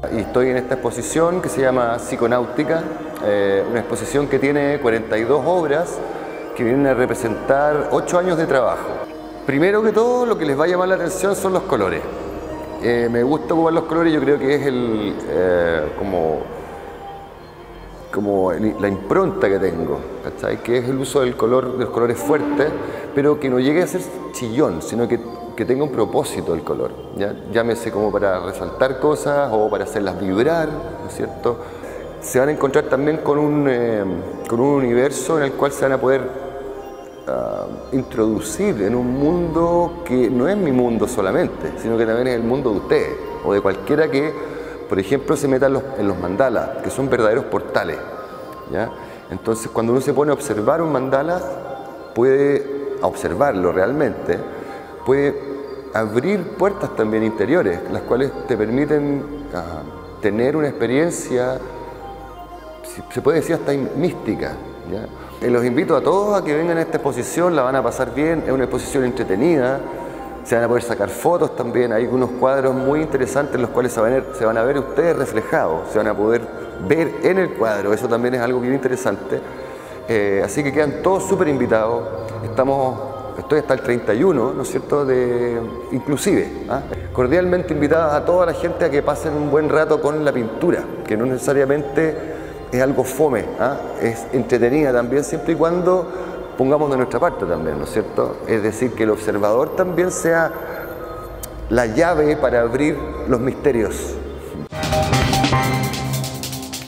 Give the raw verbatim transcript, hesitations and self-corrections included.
y estoy en esta exposición que se llama Psiconáutica, eh, una exposición que tiene cuarenta y dos obras que vienen a representar ocho años de trabajo. Primero que todo, lo que les va a llamar la atención son los colores. Eh, me gusta ocupar los colores, yo creo que es el, eh, como, como el, la impronta que tengo, ¿cachai? Que es el uso del color, de los colores fuertes, pero que no llegue a ser chillón, sino que, que tenga un propósito el color, ¿ya? Llámese como para resaltar cosas o para hacerlas vibrar, ¿no es cierto? Se van a encontrar también con un, eh, con un universo en el cual se van a poder Uh, introducir en un mundo que no es mi mundo solamente, sino que también es el mundo de ustedes o de cualquiera que, por ejemplo, se meta en los, en los mandalas, que son verdaderos portales, ¿ya? Entonces, cuando uno se pone a observar un mandala, puede a observarlo realmente, puede abrir puertas también interiores, las cuales te permiten uh, tener una experiencia, se puede decir hasta mística, ¿ya? Los invito a todos a que vengan a esta exposición, la van a pasar bien, es una exposición entretenida, se van a poder sacar fotos también, hay unos cuadros muy interesantes en los cuales se van a ver, se van a ver ustedes reflejados, se van a poder ver en el cuadro, eso también es algo bien interesante. Eh, así que quedan todos súper invitados, estamos, estoy hasta el treinta y uno, ¿no es cierto?, de, inclusive, ¿ah? Cordialmente invitadas a toda la gente a que pasen un buen rato con la pintura, que no necesariamente es algo fome, ¿ah? Es entretenida también, siempre y cuando pongamos de nuestra parte también, ¿no es cierto? Es decir, que el observador también sea la llave para abrir los misterios